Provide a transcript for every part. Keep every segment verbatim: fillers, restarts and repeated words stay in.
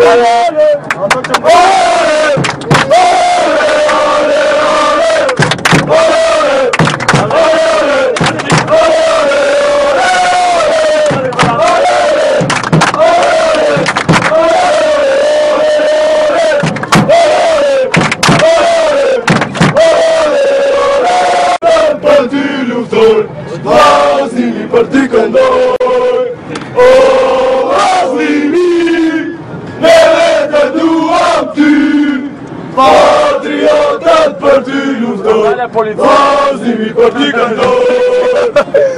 Vazlimi për ty këndoj, o vazlimi, ne vetë duam ty, patriotët për ty luftoj, vazlimi për ty këndoj,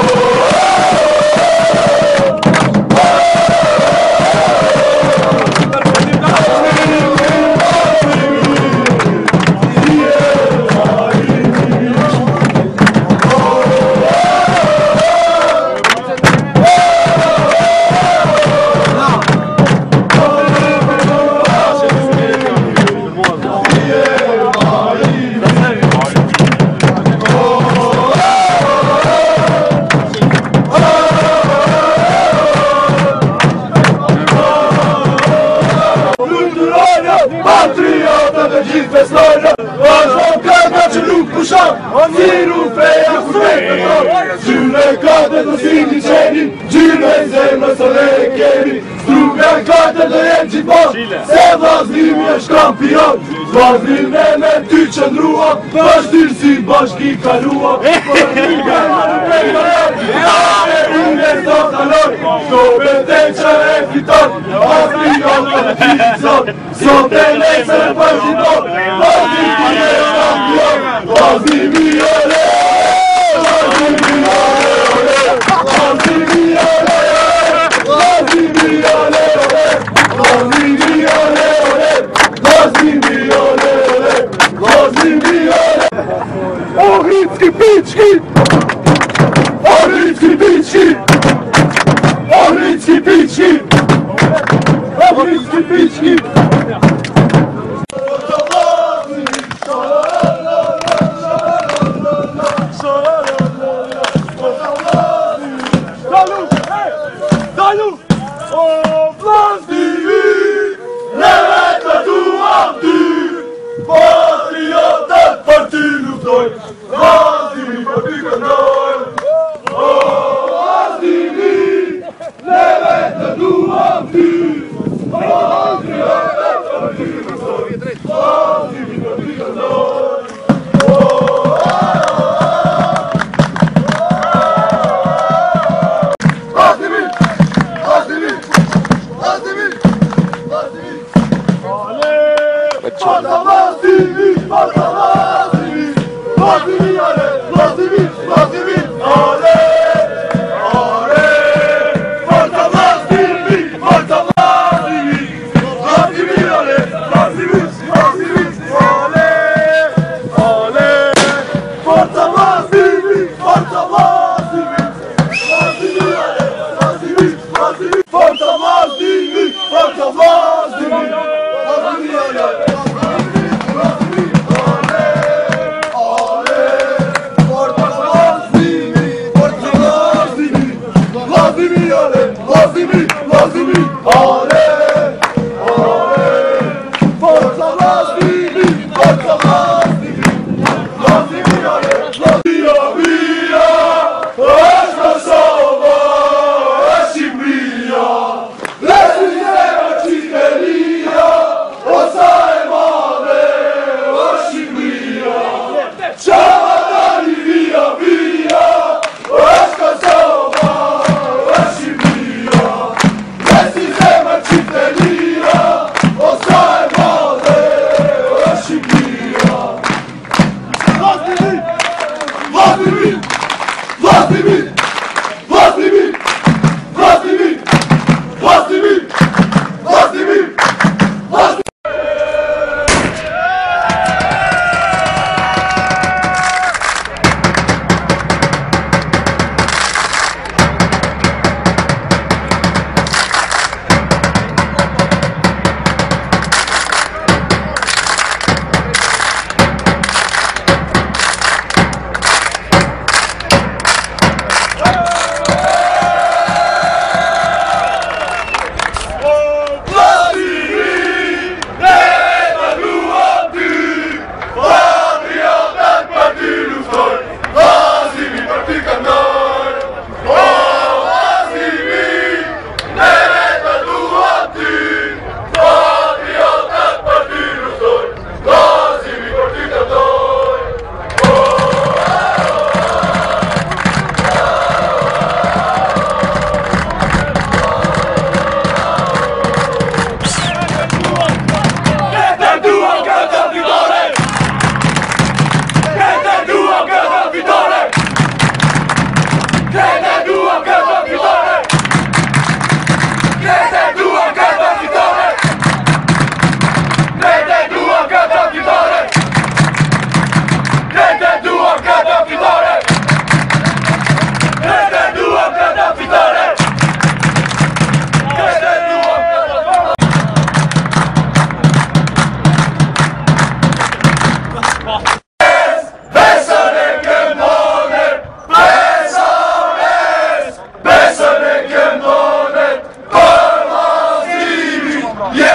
patriotët e gjithë festojnë, vazhdo kënga që nuk pushan, ziru feja ku vetë të tonë, gjyre katër të sindi qenin, gjyre zemrë së dhe kemi, struga katër të jenë gjithmonë, se vazlimi është kampion, vazlim ne me ty qëndrua, bashkëtirë si bashki kalua, për një gërma në pejnore, e unë e sot kaloj, do betej që e fiton, patriotët e fizot, sot e lejse në përgjithon, vazlimi e kampion, vazlimi e le, vazlimi e le, vazlimi e le, vazlimi e le, vazlimi e le, vazlimi e le, vazlimi e le, Ohridski pički, Ohridski pički, Ohridski pički, Ohridski pički.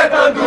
Czekam